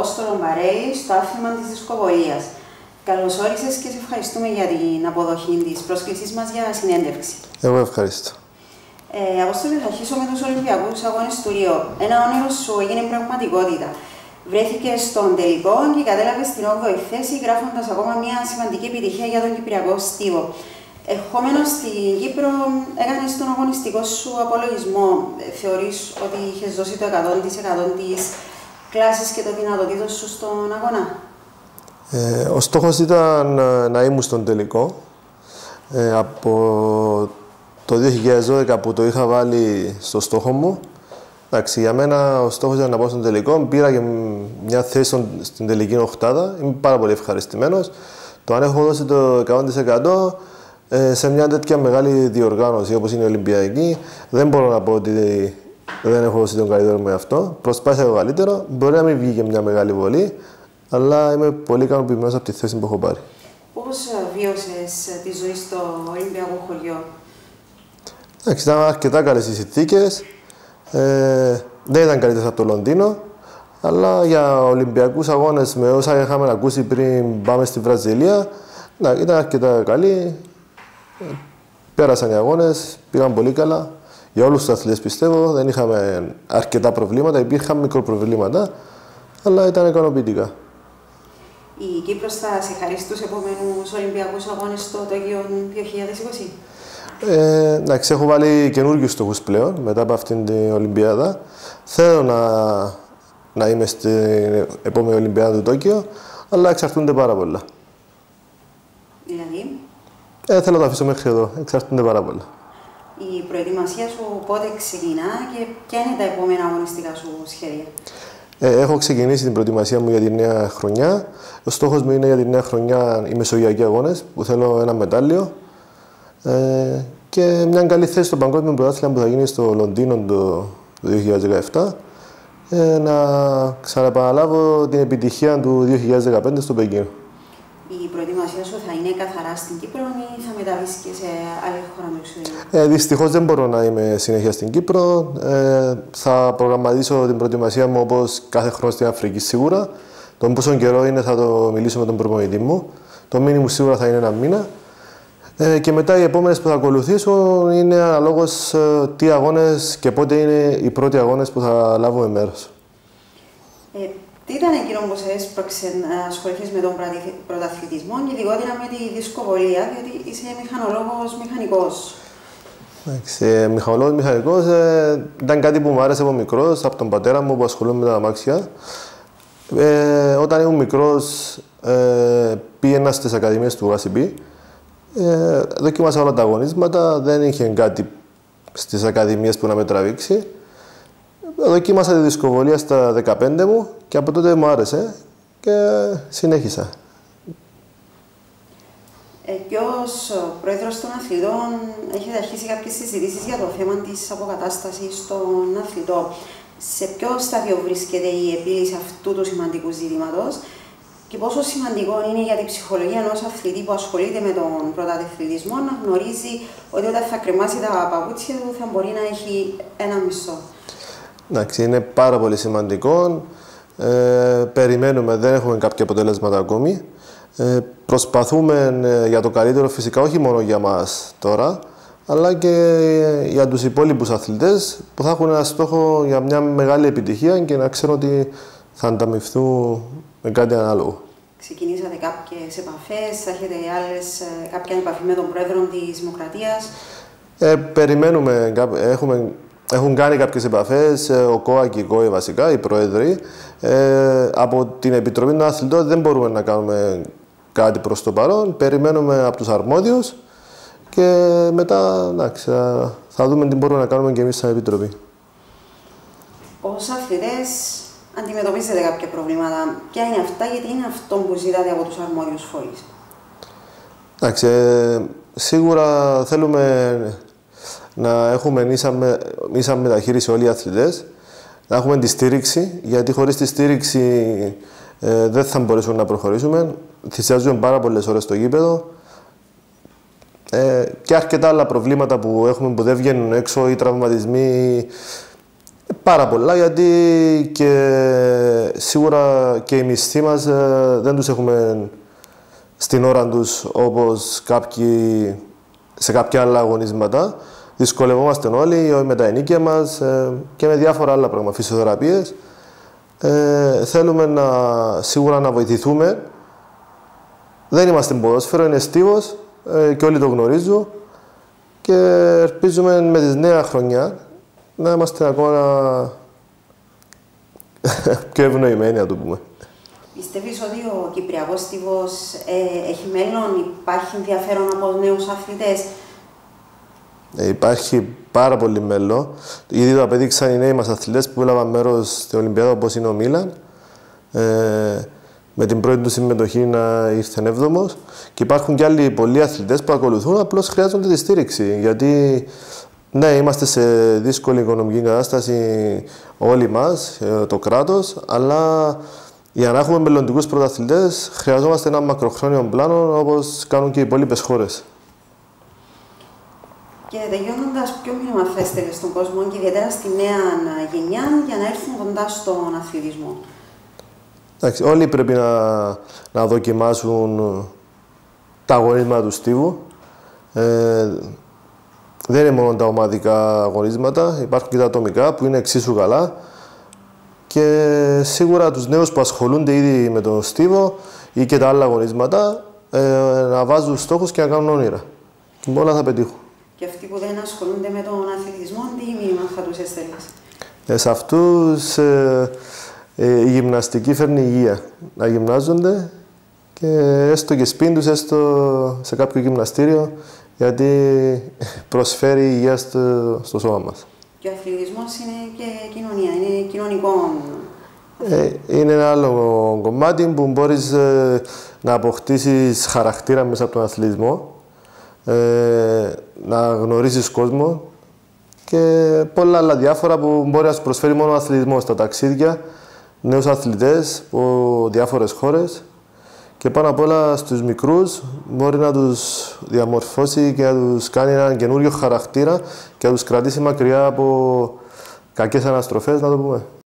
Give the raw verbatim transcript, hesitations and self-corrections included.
Απόστολο Μπαρέλη στο άθλημα της δισκοβολίας. Καλώς όρισες και σε ευχαριστούμε για την αποδοχή της πρόσκλησής μας για συνέντευξη. Εγώ ευχαριστώ. Ε, Απόστολε, θα αρχίσω με τους Ολυμπιακούς Αγώνες του Ρίο. Ένα όνειρο σου έγινε πραγματικότητα. Βρέθηκε στον τελικό και κατέλαβε στην όγδοη θέση, γράφοντας ακόμα μια σημαντική επιτυχία για τον Κυπριακό στίβο. Ερχόμενος στην Κύπρο, έκανες τον αγωνιστικό σου απολογισμό. Θεωρείς ότι είχες δώσει το εκατό τοις εκατό της κλάσης και το δυνατοτήτων σου στον αγώνα? Ε, ο στόχος ήταν να ήμουν στον τελικό. Ε, από το δύο χιλιάδες δώδεκα που το είχα βάλει στο στόχο μου. Εντάξει, για μένα ο στόχος ήταν να πάω στον τελικό. Πήρα και μια θέση στην τελική οχτάδα. Είμαι πάρα πολύ ευχαριστημένος. Το αν έχω δώσει το εκατό τοις εκατό ε, σε μια τέτοια μεγάλη διοργάνωση όπως είναι η Ολυμπιακή, δεν μπορώ να πω ότι δεν έχω δώσει τον καλύτερο μου εαυτό. Προσπάθησα το καλύτερο. Μπορεί να μην βγήκε μια μεγάλη βολή, αλλά είμαι πολύ ικανοποιημένος από τη θέση που έχω πάρει. Πώς βίωσες τη ζωή στο Ολυμπιακό χωριό? Εντάξει, ήταν αρκετά καλές οι συνθήκες. Ε, δεν ήταν καλύτερες από το Λονδίνο, αλλά για Ολυμπιακούς αγώνες με όσα είχαμε ακούσει πριν πάμε στη Βραζιλία, να, ήταν αρκετά καλή. Πέρασαν οι αγώνες, πήγαν πολύ καλά. Για όλους τους αθλητές πιστεύω, δεν είχαμε αρκετά προβλήματα, υπήρχαν μικροπροβλήματα, αλλά ήταν ικανοποιητικά. Η Κύπρος θα σε χαρίσει τους επόμενους Ολυμπιακούς Αγώνες στο Τόκιο δύο χιλιάδες είκοσι? Ε, εντάξει, έχω βάλει καινούργιους στόχους πλέον μετά από αυτήν την Ολυμπιάδα. Θέλω να, να είμαι στην επόμενη Ολυμπιάδα του Τόκιο, αλλά εξαρτούνται πάρα πολλά. Δηλαδή? Ε, θέλω να το αφήσω μέχρι εδώ. Εξαρτούνται πάρα πολλά. Η προετοιμασία σου πότε ξεκινά και ποια είναι τα επόμενα αγωνιστικά σου σχέδια? Ε, έχω ξεκινήσει την προετοιμασία μου για τη νέα χρονιά. Ο στόχος μου είναι για τη νέα χρονιά οι Μεσογειακοί Αγώνες, που θέλω ένα μετάλλιο. Ε, και μια καλή θέση στο παγκόσμιο πρωτάθλημα που θα γίνει στο Λονδίνο το δύο χιλιάδες δεκαεπτά. Ε, να ξαναπαναλάβω την επιτυχία του δύο χιλιάδες δεκαπέντε στο Πεκίνο. Η προετοιμασία σου θα είναι καθαρά στην Κύπρο ή θα μεταβείς και σε άλλη χώρα με εξωτερικό? Ε, δυστυχώς δεν μπορώ να είμαι συνέχεια στην Κύπρο. Ε, θα προγραμματίσω την προετοιμασία μου όπως κάθε χρόνο στην Αφρική σίγουρα. Τον πόσο καιρό είναι θα το μιλήσω με τον προπονητή μου. Το μήνυμο σίγουρα θα είναι ένα μήνα. Ε, και μετά οι επόμενες που θα ακολουθήσουν είναι αναλόγως ε, τι αγώνες και πότε είναι οι πρώτοι αγώνες που θα λάβουμε μέρος. Ε, τι ήταν εκείνο που σε έσπρωξε να ασχοληθείς με τον πρωταθλητισμό και ειδικότερα με τη δισκοβολία, διότι είσαι μηχανολόγος μηχανικός? Ε, μηχανολόγος μηχανικός ε, ήταν κάτι που μου άρεσε από μικρός, από τον πατέρα μου που ασχολούμαι με τα αμάξια. Ε, όταν ήμουν μικρός ε, πήγαινα στις ακαδημίες του Γ Σ Π. Ε, δοκίμασα όλα τα αγωνίσματα, δεν είχε κάτι στις ακαδημίες που να με τραβήξει. Δοκίμασα τη δισκοβολία στα δεκαπέντε μου και από τότε μου άρεσε και συνέχισα. Ε, και ως πρόεδρος των αθλητών έχετε αρχίσει κάποιες συζητήσεις για το θέμα της αποκατάστασης των αθλητών. Σε ποιο στάδιο βρίσκεται η επίλυση αυτού του σημαντικού ζητήματος και πόσο σημαντικό είναι για την ψυχολογία ενός αθλητή που ασχολείται με τον πρωταθλητισμό να γνωρίζει ότι όταν θα κρεμάσει τα παπούτσια του θα μπορεί να έχει ένα μισθό? Εντάξει, είναι πάρα πολύ σημαντικό. Ε, περιμένουμε, δεν έχουμε κάποια αποτελέσματα ακόμη. Ε, προσπαθούμε ε, για το καλύτερο φυσικά, όχι μόνο για μας τώρα, αλλά και για τους υπόλοιπους αθλητές που θα έχουν ένα στόχο για μια μεγάλη επιτυχία και να ξέρουν ότι θα ανταμυφθούν με κάτι ανάλογο. Ξεκινήσατε κάποιες επαφές, έχετε άλλες, κάποια επαφή με τον πρόεδρο της Δημοκρατίας? Ε, περιμένουμε, έχουμε, έχουν κάνει κάποιες επαφές, ο ΚΟΑ και η ΚΟΕ βασικά, οι πρόεδροι. Ε, από την Επιτροπή των Αθλητών δεν μπορούμε να κάνουμε κάτι προς το παρόν. Περιμένουμε από τους αρμόδιους και μετά εντάξει, θα δούμε τι μπορούμε να κάνουμε και εμείς σαν Επιτροπή. Ως αθλητές αντιμετωπίζετε κάποια προβλήματα. Ποια είναι αυτά, γιατί είναι αυτό που ζητάτε από τους αρμόδιους φορείς? Εντάξει, ε, σίγουρα θέλουμε να έχουμε ίσα μεταχείριση όλοι οι αθλητές, να έχουμε τη στήριξη, γιατί χωρίς τη στήριξη ε, δεν θα μπορέσουμε να προχωρήσουμε. Θυσιάζουμε πάρα πολλές ώρες στο γήπεδο ε, και αρκετά άλλα προβλήματα που έχουμε που δεν βγαίνουν έξω, οι τραυματισμοί, Πάρα πολλά, γιατί και σίγουρα και οι μισθοί μας ε, δεν τους έχουμε στην ώρα τους όπως κάποιοι, σε κάποια άλλα αγωνίσματα. Δυσκολευόμαστε όλοι με τα ενίκια μας ε, και με διάφορα άλλα πράγματα, φυσιοθεραπείες. Ε, θέλουμε να, σίγουρα να βοηθηθούμε. Δεν είμαστε ποδόσφαιρο, είναι στίβος ε, και όλοι το γνωρίζουν και ελπίζουμε με τη νέα χρονιά να είμαστε ακόμα πιο ευνοημένοι, να το πούμε. Πιστεύεις ότι ο Κυπριακός στίβος ε, έχει μέλλον, υπάρχει ενδιαφέρον από νέους αθλητές? Ε, υπάρχει πάρα πολύ μέλλον. Ήδη το απέδειξαν οι νέοι μας αθλητές που έλαβαν μέρος στην Ολυμπιάδα, όπως είναι ο Μίλαν. Ε, με την πρώτη του συμμετοχή να ήρθε έβδομος. Και υπάρχουν και άλλοι πολλοί αθλητές που ακολουθούν, απλώς χρειάζονται τη στήριξη. Γιατί ναι, είμαστε σε δύσκολη οικονομική κατάσταση όλοι μας, το κράτος, αλλά για να έχουμε μελλοντικούς πρωταθλητές χρειαζόμαστε ένα μακροχρόνιο πλάνο, όπως κάνουν και οι υπόλοιπες χώρες. Και τελειώνοντας, ποιο μήνυμα θα έστελνε στον κόσμο και ιδιαίτερα στη νέα γενιά για να έρθουν κοντά στον αθλητισμό? Εντάξει, όλοι πρέπει να, να δοκιμάσουν τα αγωνίσματα του στίβου. Ε, δεν είναι μόνο τα ομαδικά αγωνίσματα, υπάρχουν και τα ατομικά που είναι εξίσου καλά. Και σίγουρα τους νέους που ασχολούνται ήδη με τον στίβο ή και τα άλλα αγωνίσματα ε, να βάζουν στόχους και να κάνουν όνειρα. Και όλα θα πετύχουν. Και αυτοί που δεν ασχολούνται με τον αθλητισμό, τι μήνυμα θα τους έστελνες? Ε, σε αυτούς ε, ε, η γυμναστική φέρνει υγεία. Να γυμνάζονται και έστω και σπίτι τους, έστω σε κάποιο γυμναστήριο, γιατί προσφέρει υγεία στο, στο σώμα μας. Και ο αθλητισμός είναι και κοινωνία, είναι κοινωνικό. Ε, είναι ένα άλλο κομμάτι που μπορείς ε, να αποκτήσεις χαρακτήρα μέσα από τον αθλητισμό, ε, να γνωρίσεις κόσμο και πολλά άλλα διάφορα που μπορεί να σου προσφέρει μόνο ο αθλητισμός, τα ταξίδια, νέους αθλητές από διάφορες χώρες και πάνω απ' όλα στους μικρούς μπορεί να τους διαμορφώσει και να τους κάνει έναν καινούριο χαρακτήρα και να τους κρατήσει μακριά από κακές αναστροφές, να το πούμε.